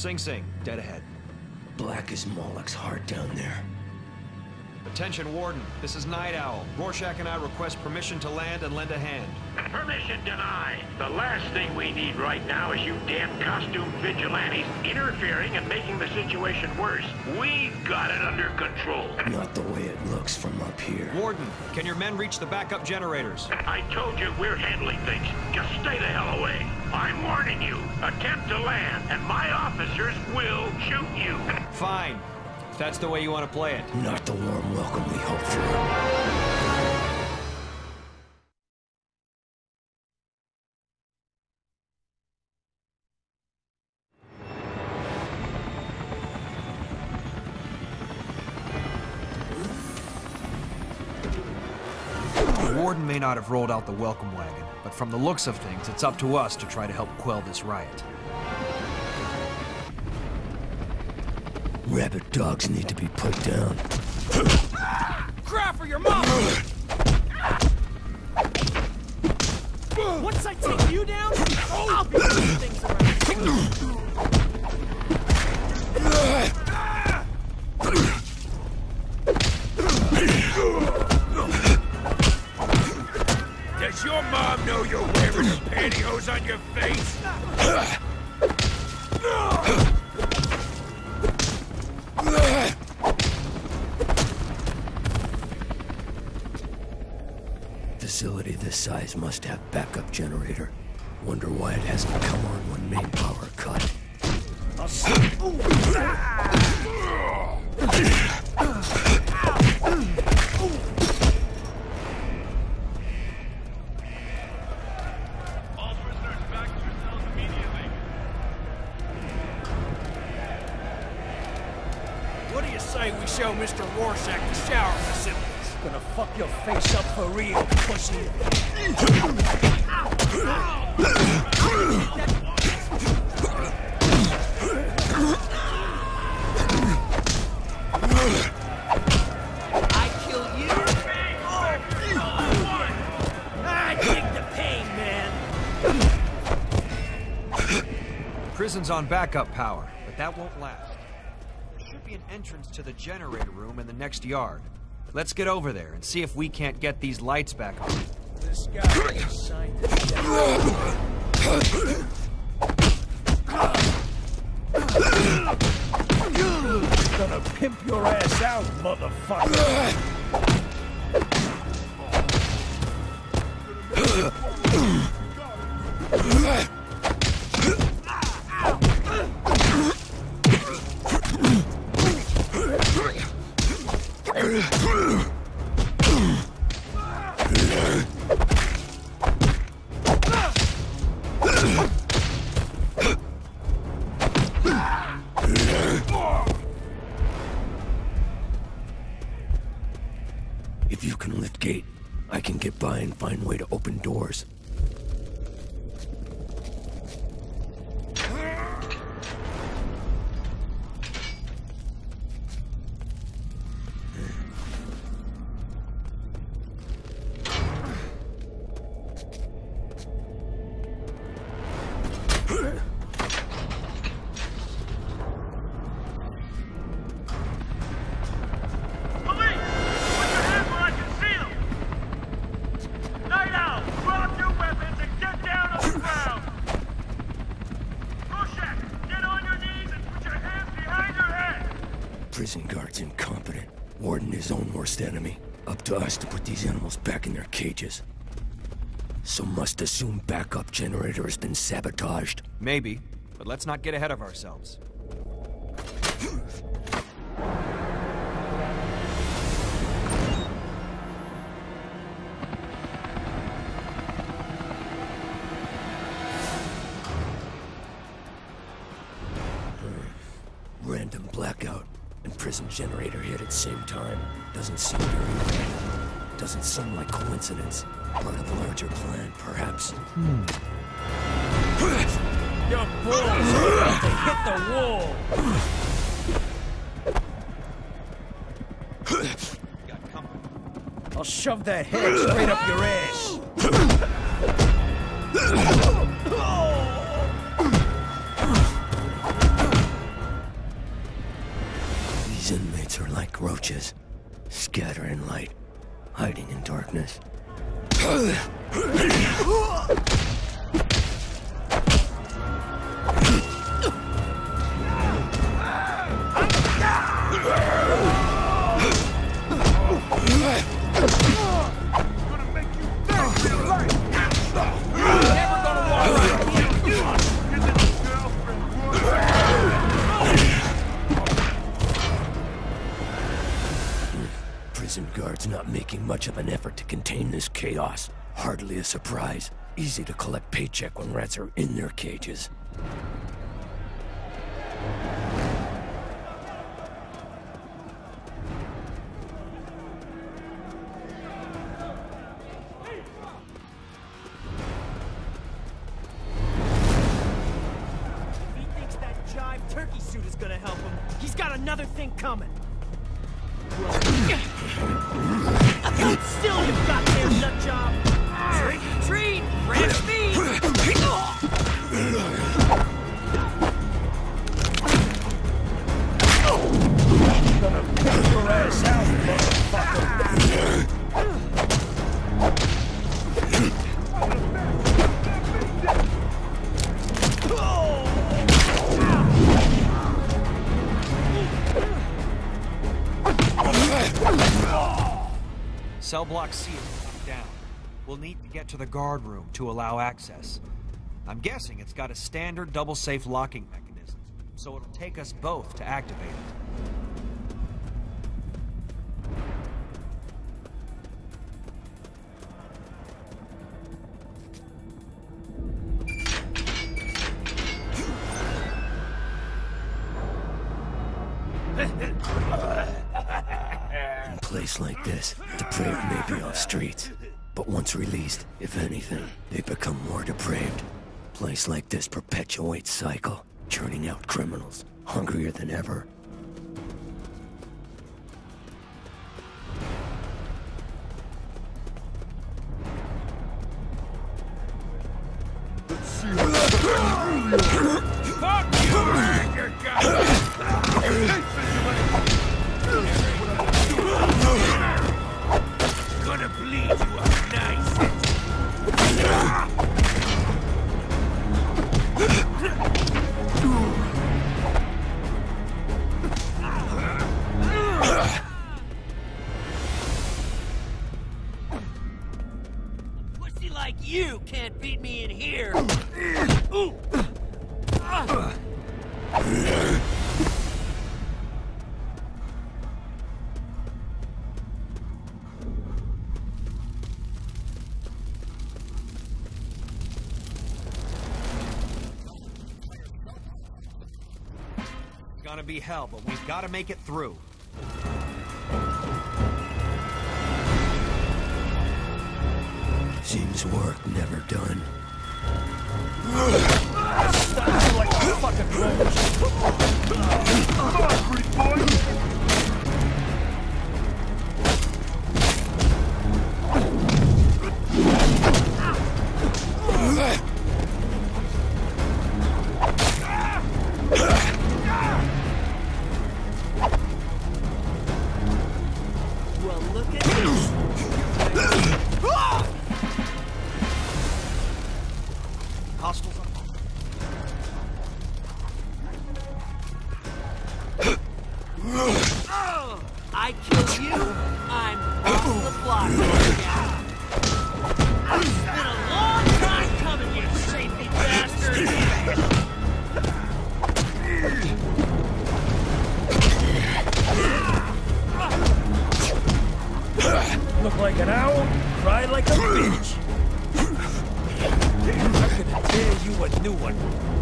Sing Sing, dead ahead. Black as Moloch's heart down there. Attention, Warden. This is Night Owl. Rorschach and I request permission to land and lend a hand. Permission denied. The last thing we need right now is you damn costume vigilantes interfering and making the situation worse. We've got it under control. Not the way it looks from up here. Warden, can your men reach the backup generators? I told you we're handling things. Just stay the hell away. I'm warning you. Attempt to land, and my officers will shoot you. Fine. If that's the way you want to play it. Not the warm welcome we hoped for. The Warden may not have rolled out the welcome wagon, but from the looks of things, it's up to us to try to help quell this riot. Rabid dogs need to be put down. Cry for your mom! Once I take you down, I'll be moving things around. Does your mom know you're wearing her pantyhose on your face? Facility this size must have backup generator. Wonder why it hasn't come on when main power cut. All prisoners back to your cells immediately. What do you say we show Mr. Rorschach the shower facilities? Gonna fuck your face up for real, pussy. I kill you? I dig the pain, man. Prison's on backup power, but that won't last. There should be an entrance to the generator room in the next yard. Let's get over there and see if we can't get these lights back on. This guy signed the Gonna pimp your ass out, motherfucker! If you can lift gate, I can get by and find way to open doors. Prison guard's incompetent. Warden his own worst enemy. Up to us to put these animals back in their cages. So must assume backup generator has been sabotaged. Maybe, but let's not get ahead of ourselves. Random blackout and prison generator hit at same time. Doesn't seem very random. Doesn't seem like coincidence. Part of the larger plan, perhaps. Your balls are about to hit the wall! Got company. I'll shove that head straight up your ass! like roaches, scattering light, hiding in darkness. Prison guards not making much of an effort to contain this chaos. Hardly a surprise. Easy to collect paycheck when rats are in their cages. He thinks that jive turkey suit is gonna help him. He's got another thing coming. Hold still, you goddamn nut job! Trick or treat! Grab me! Gonna pick your ass out, motherfucker! Cell block C is locked down. We'll need to get to the guard room to allow access. I'm guessing it's got a standard double-safe locking mechanism, so it'll take us both to activate it. In a place like this, depraved may be off streets, but once released, if anything, they become more depraved. Place like this perpetuates cycle, churning out criminals, hungrier than ever. Gonna bleed you up nice. Pussy like you can't beat me in here! It's gonna be hell, but we've got to make it through. Seems work never done. Stop you like a fucking roach! Well, look at this! Hostiles up. I kill you, I'm off the block right now. It's been a long time coming, you safety bastard! Look like an owl, cry like a bitch. I'm gonna tear you a new one.